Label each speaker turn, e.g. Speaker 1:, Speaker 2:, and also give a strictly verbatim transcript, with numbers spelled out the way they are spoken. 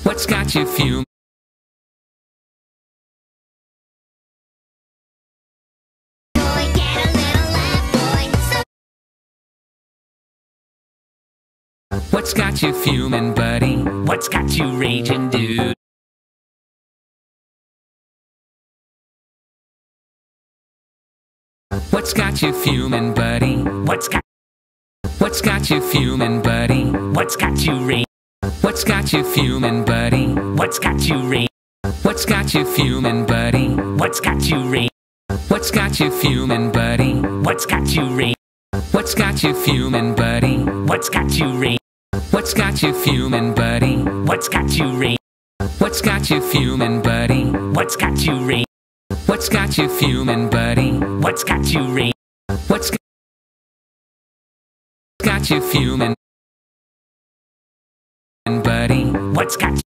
Speaker 1: What's got you fuming? What's got you fuming, buddy? What's got you raging, dude? What's got you fuming, buddy? What's got What's got you fuming, buddy? What's got you raging? What's got you fuming, buddy? What's got you raging? What's got you fuming, buddy? What's got you raging? What's got you fuming, buddy? What's got you raging? What's got you fuming, buddy? What's got you raging? What's got you fuming, buddy? What's got you raging? What's got you fuming, buddy? What's got you raging? What's got you fuming, buddy? What's got you raging? What's got you fuming, buddy? What's got